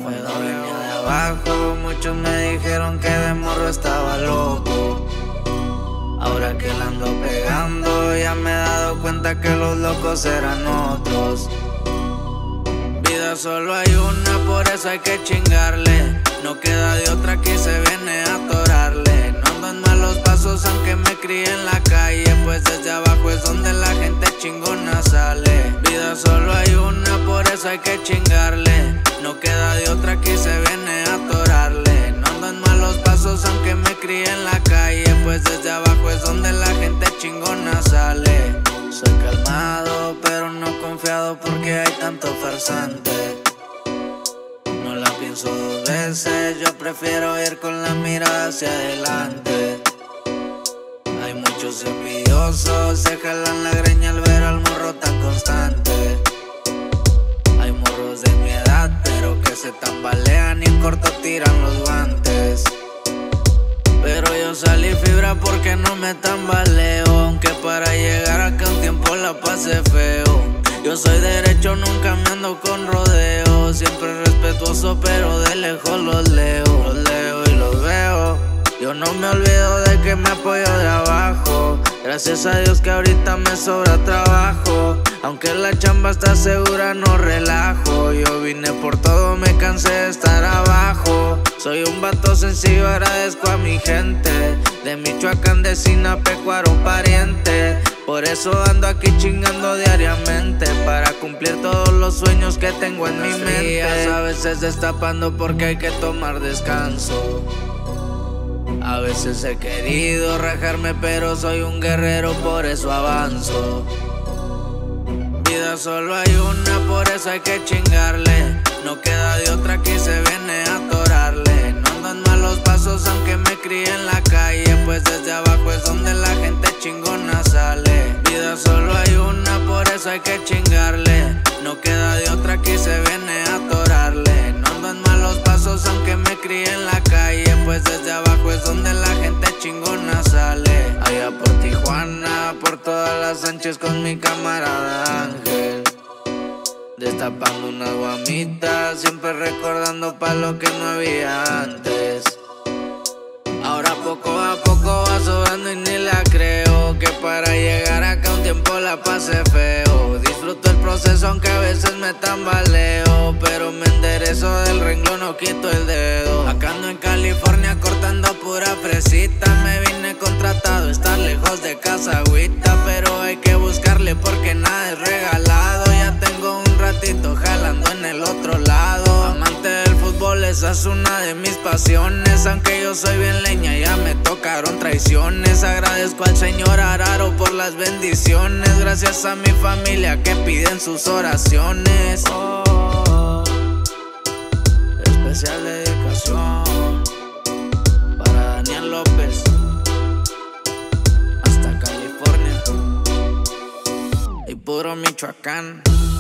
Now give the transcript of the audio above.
Cuando venía de abajo, muchos me dijeron que de morro estaba loco. Ahora que la ando pegando, ya me he dado cuenta que los locos eran otros. Vida solo hay una, por eso hay que chingarle. No queda de otra, que se viene a atorarle. No ando en malos pasos aunque me crié en la calle, pues desde abajo es donde la gente chingona sale. Vida solo hay una, por eso hay que chingarle. No queda de otra, que se viene a atorarle. No ando en malos pasos aunque me crié en la calle, pues desde abajo es donde la gente chingona sale. Soy calmado pero no confiado porque hay tanto farsante. No la pienso dos veces, yo prefiero ir con la mirada hacia adelante. Hay muchos envidiosos, se jalan la greña al ver al morro tan constante. Hay morros de mi edad pero que se tambalean y en corto tiran los guantes. Pero yo salí fibra porque no me tambaleo, aunque para llegar acá un tiempo la pasé feo. Yo soy derecho, nunca me ando con rodeos, siempre respetuoso pero de lejos los leo y los veo. Yo no me olvido de que me apoyo de abajo, gracias a Dios que ahorita me sobra trabajo. Aunque la chamba está segura, no relajo. Yo vine por todo, me cansé de estar abajo. Soy un vato sencillo, agradezco a mi gente de Michoacán, de Sinapecuaro, pariente. Por eso ando aquí chingando diariamente, para cumplir todos los sueños que tengo en mi mente. A veces destapando porque hay que tomar descanso. A veces he querido rajarme pero soy un guerrero, por eso avanzo. Vida solo hay una, por eso hay que chingarle. No queda de otra, que se viene a atorarle. No ando en malos pasos aunque me crié en la calle, pues desde abajo es donde la gente chingona sale. Vida solo hay una, por eso hay que chingarle. No queda de otra, que se viene a atorarle. No ando en malos pasos aunque me crié en la calle, pues desde abajo es donde la gente chingona sale. Allá por Tijuana, por todas las Sánchez con mi camarada Ángel, destapando unas guamitas, siempre recordando pa' lo que no había antes. Ahora poco a poco va sobrando y ni la creo, que para llegar acá un tiempo la pasé feo. Disfruto el proceso aunque a veces me tambaleo, pero me enderezo del renglón, no quito el dedo. Acá ando en California cortando pura fresita, me vine contratado, estar lejos de casa agüita, pero hay que buscarle porque nada es regalado. Ya tengo un ratito jalando en el otro lado. Amante del fútbol, esa es una de mis pasiones, aunque yo soy bien leña, ya me tocaron traiciones. Agradezco al señor Araro por las bendiciones, gracias a mi familia que piden sus oraciones. Especial dedicación para Daniel López, hasta California y puro Michoacán.